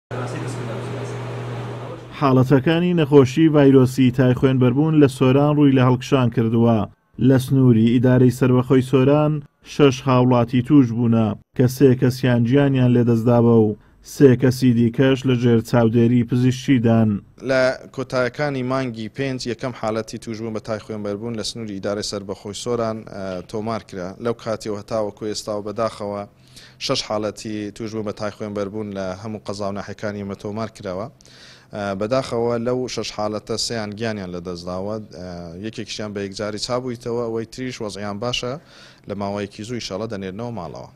حاڵەتەکانی نەخۆشی ڤایرۆسی تای خوێنبەربوون لە سۆران ڕووی لە هەڵکشان کردووە. لە سنووری ئیدارەی سەربەخۆی سۆران 6 هاوڵاتی توش بوونە کە 3 کەسیان گیانیان لێدەستداوە و 3 کەسی دیکەش لە ژێر چاودێری پزیشکیدان. لە کۆتایەکانی مانگی 5 یەکەم حاڵەتی توشبوون بە تای خوێنبەربوون لە سنووری ئیدارەی سەربەخۆی سۆران تۆمار کرا. لەو کاتیەوە هەتاوەکو ئێستا و بەداخەوە 6 حاڵەتی توشبوون بە تای خوێنبەربوون لە هەموو قەزا و ناحەکانی ئێمە تۆمار کراوە. بەداخەوە لەو 6 حاڵەتە 3یان گیانیان لەدەستداوە، یەکێکیشیان بە یەکجاری چابوویتەوە، ئەوەی تریش وەزعیان باشە، لە ماوەیەکی زوو ئینشاڵڵا دەنێرنەوە ماڵەوە.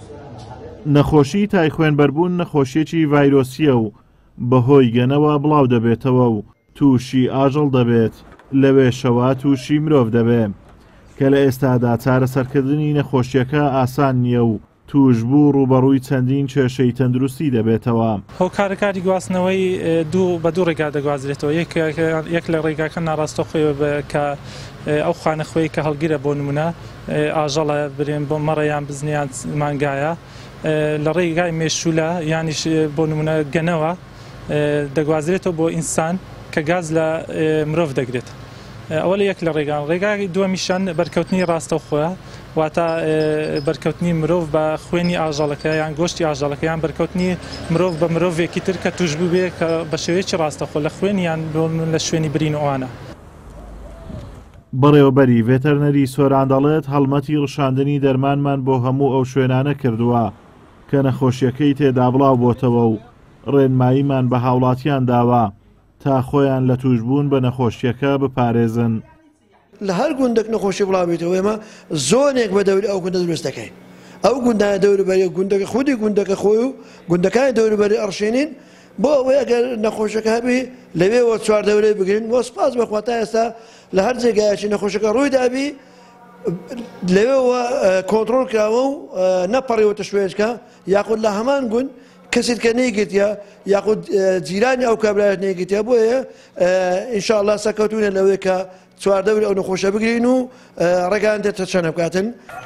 نەخۆشی تای خوێنبەربوون نەخۆشیەکی ڤایرۆسیە و بەهۆی گەنەوە بڵاو دەبێتەوە و تووشی ئاژەڵ دەبێت، لەوێشەوە تووشی مرۆڤ دەبێت کە لە ئێستادا چارەسەرکردنی نەخۆشیەکە ئاسان نییە و توشبوو ڕوبەڕووی چەندین کێشەی تەندروستی دەبێتەوە. هۆکارەکانی گواستنەوەی بە دوو ڕێگا دەگوازرێتەوە. یەک لە ڕێگاکە ناڕاستەخۆیەوە کە ئەو خانەخۆی کە هەڵگیرە بۆ نمونە ئاژەڵە برێن بۆ مەڕەیان بزنیان مانگایە، لە ڕێگای مێشولە یانیش بۆ نمونە گەنەوە دەگوازرێتەوە بۆ ئینسان کە گاز لە مرۆڤ دەگرێت. ئەوە لە یەک لە ڕێگای دووەمیشان بەرکەوتنی ڕاستەوخۆیە، واتە بەرکەوتنی مرۆڤ بە خوێنی ئاژەڵەکە یان گۆشتی ئاژەڵەکە یان بەرکەوتنی مرۆڤ بە مرۆڤێکی تر کە توشبوو بێ کە بە شێوەیەکی ڕاستەخۆ لە خوێنیان لە شوێنی برین ئەوانە. بەڕێوەبەری ڤێتەرنەری سۆران دەڵێت هەڵمەتی ڕشاندنی دەرمانمان بۆ هەموو ئەو شوێنانە کردووە کە نەخۆشیەکەی تێدا بڵاو بۆتەوە و ڕێنماییمان بە هاوڵاتیان داوە تا خۆیان لە توشبوون بە نەخۆشیەکە بپارێزن. لە هەر گوندێک نەخۆشی بڵاوێتەوە ئێمە زۆنێک بە دەوری ئەو گوندە دروست دەکەین. ئەو گوندانە دەوروبەری گوندەکە خودی گوندەکە خۆی و گوندەکانی دەوروبەری ئەڕشێنین بۆ ئەوەی ئەگەر نەخۆشەکە هەبی لەوێەوە 4 دەورەی بگرین. وە سپاس بەخوا تا ئێستا لە هەر جێگایەکی نەخۆشەکە ڕووی دابی لەوێەوە کۆنتڕۆڵ کراوە و نەپەڕیوەتە شوێنچکە یاخود لە هەمان گوند کەسێک کە نەیگرتیا یاخود جیرانی ئەو کابرایەت نەیگرتیا بۆیە ئینشاءڵڵا سەکەوتونە لەوەی کە 4 دەوری ئەو نەخۆشە بگرین و ڕێگان دێتە چەنە بکاتن.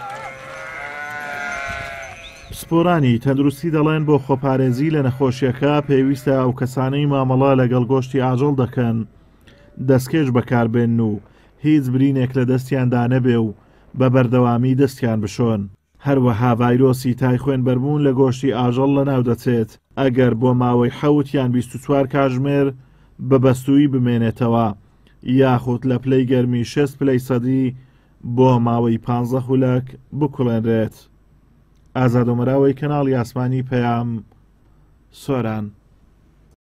پسپۆرانی تەندروستی دەڵێن بۆ خۆپارێزی لە نەخۆشیەکە پێویستە ئەو کەسانەی مامەڵە لەگەڵ گۆشتی ئاژەڵ دەکەن دەستکێش بەکاربێن و هیچ برینێک لە دەستیاندا نەبێ و بە بەردەوامی دەستیان بشۆن. هەروەها ڤایرۆسی تای خوێنبەربوون لە گۆشتی ئاژەڵ لەناو دەچێت ئەگەر بۆ ماوەی 7 یان 24 کاتژمێر بە بەستووی بمێنێتەوە یاخود لە پلەی گەرمی 6 پلەی سەدی بۆ ماوەی 15 خولەک بکوڵێنرێت. ئازاد و مەراوەی کەناڵی ئاسمانی پەیام، سۆران.